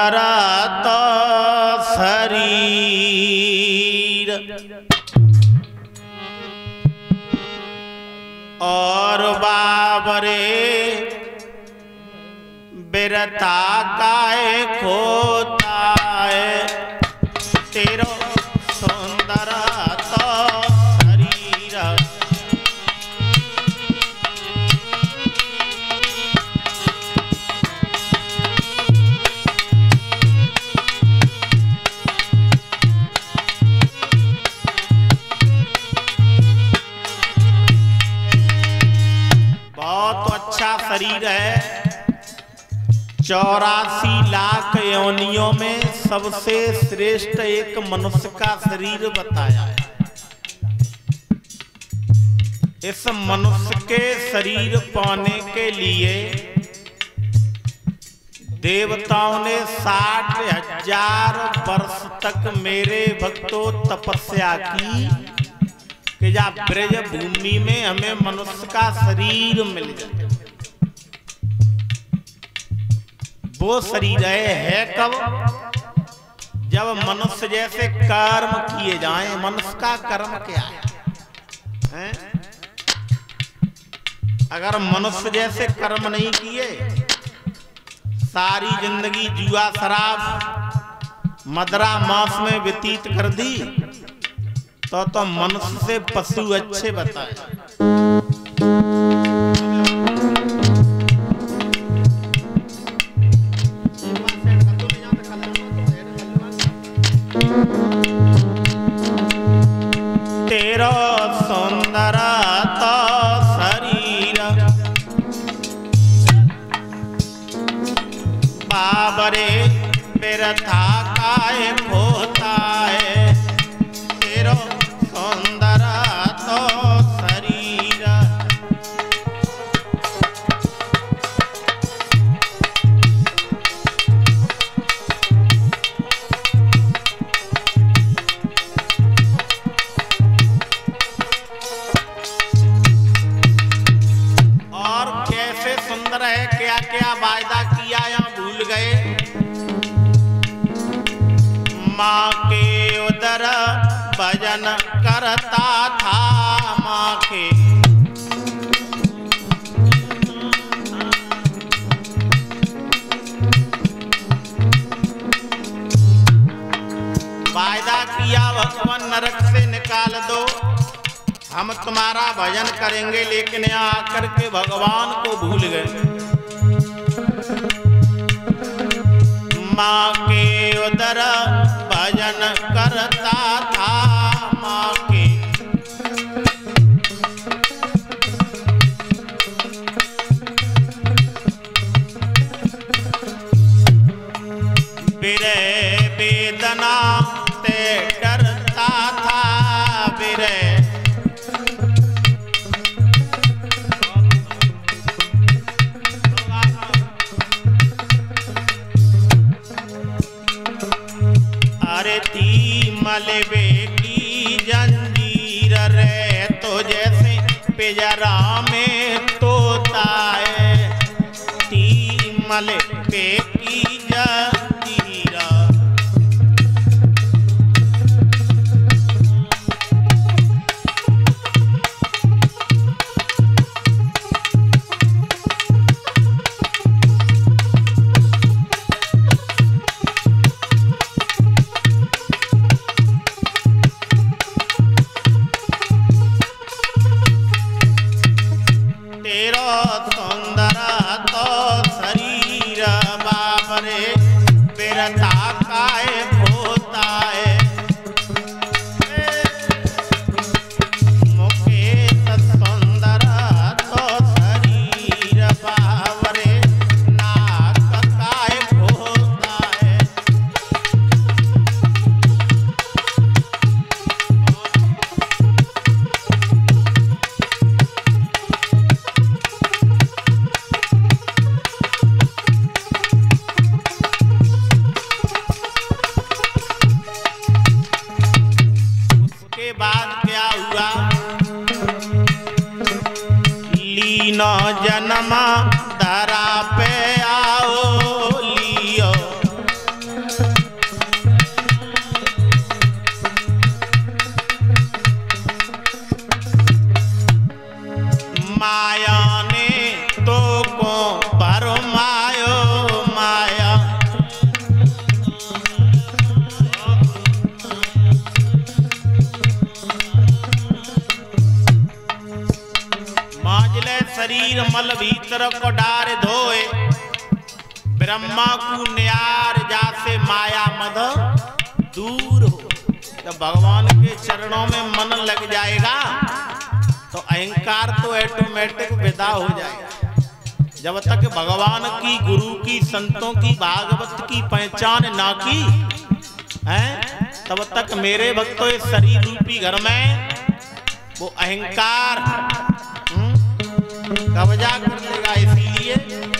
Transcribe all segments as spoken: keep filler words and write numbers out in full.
सुंदर तो शरीर और बाबरे बिरता काए खोता है तेरो सुंदर तो शरीर। बहुत अच्छा शरीर है। चौरासी लाख योनियों में सबसे श्रेष्ठ एक मनुष्य का शरीर बताया है। इस मनुष्य के शरीर पाने के लिए देवताओं ने साठ हजार वर्ष तक मेरे भक्तों तपस्या की कि जा ब्रज भूमि में हमें मनुष्य का शरीर मिल जाए। वो शरीर है, है कब? जब मनुष्य जैसे कर्म किए जाएं। मनुष्य का कर्म क्या है, है? अगर मनुष्य जैसे कर्म नहीं किए, सारी जिंदगी जुआ शराब मदरा मांस में व्यतीत कर दी, तो तो मनुष्य से पशु अच्छे बताए। तेरो सुंदर तो शरीर बाबरे बिरथा काए खोता है तेरो सुंदर तो शरीर। और कैसे सुंदर है, क्या क्या वायदा किया या भूल गए। माँ के उदर भजन करता था, माँ के वायदा किया भगवान नरक से निकाल दो, हम तुम्हारा भजन करेंगे, लेकिन यहाँ आकर के भगवान को भूल गए। माँ के उदर भजन करता था, माँ के विरह वेदना से डरता था, विरह अरे थी मलबे की जंजीर रे, तो जैसे पिंजरा में तोता है, थी मलबे की जंजीर। तेरो सुंदर तो शरीर बाबरे बिरथा काए खोता है मुकेश सुंदर तो शरीर बाबरे नाक काए खोता है। मल भीतर को डार धोए, ब्रह्मा को न्यार जासे माया मद दूर हो। जब भगवान के चरणों में मन लग जाएगा तो अहंकार तो ऑटोमेटिक विदा हो जाएगा। जब तक भगवान की, गुरु की, संतों की, भागवत की पहचान ना की है, तब तक मेरे भक्तों इस शरीर रूपी घर में वो अहंकार कब्जा कर लेगा। इसीलिए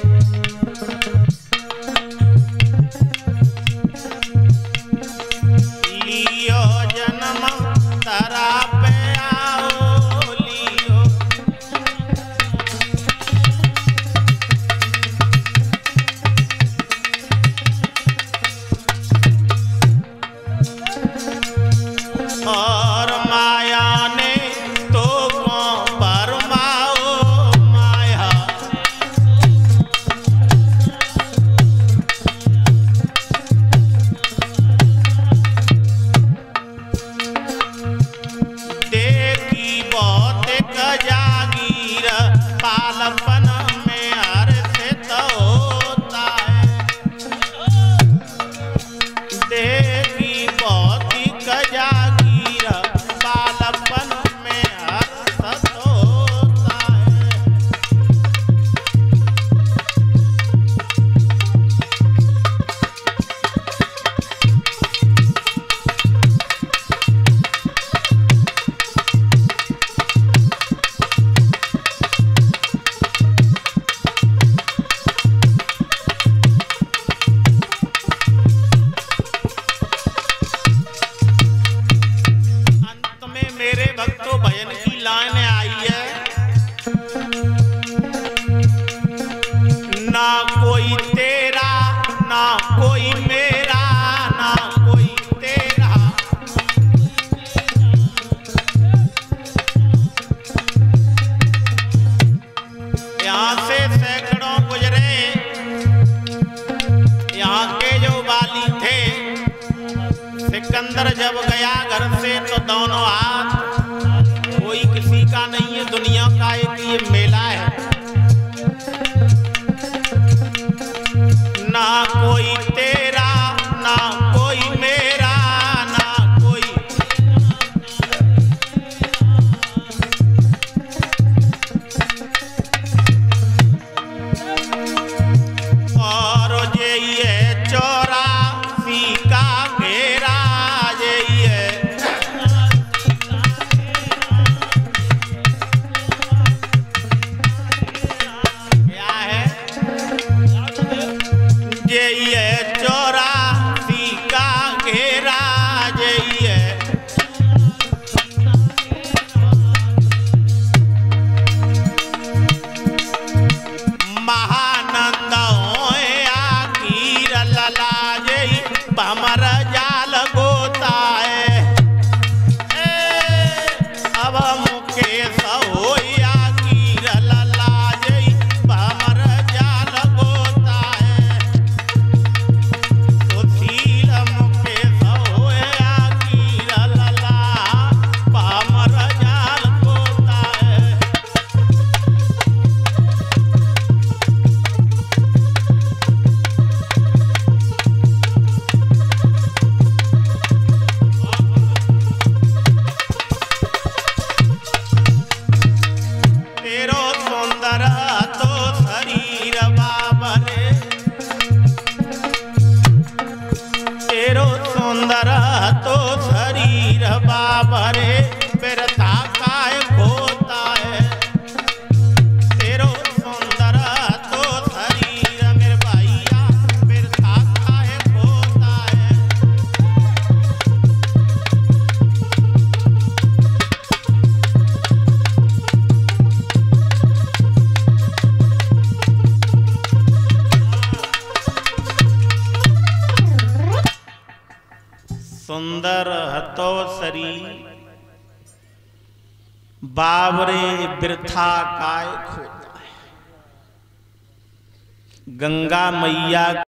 लियो जन्म तरा पे आओ, लियो और माया ने तो परमाओ माया। देखी बहुत जागीर पालपन में हर्षित होता है। देखी बहुत जागीर पालपन में हर्षित होता है। मेरे भक्तों भजन की लाइन आई है, ना कोई तेरा ना कोई मेरा, ना कोई तेरा। यहाँ से सैकड़ों गुजरे, यहाँ के जो वाली थे, सिकंदर जब गया घर से तो दोनों हाथ, कोई किसी का नहीं है, दुनिया का एक ये मेला है। ना कोई तेरा ना कोई मेरा, ना कोई और ये ये चौरासी का घेरा, ये ये क्या है, ये ये चौरासी का घेरा, ये ये महानंद होया कीर लला, जई भमर जाल गोता है। ए, अब मुकेश होया कीर लला, जई भमर जाल गोता है। सुशील मुकेश होया कीर लला, भमर जाल गोता है। तेरो सुंदर तो शरीर बाबरे, तेरो सुंदर तो शरीर बाबरे, बिरथा काय होता है। तेरो सुंदर तो शरीर मेरे भैया, बिरथा काय होता है। सुंदर हतो शरीर बाबरे, बिरथा काय खोता है। गंगा मैया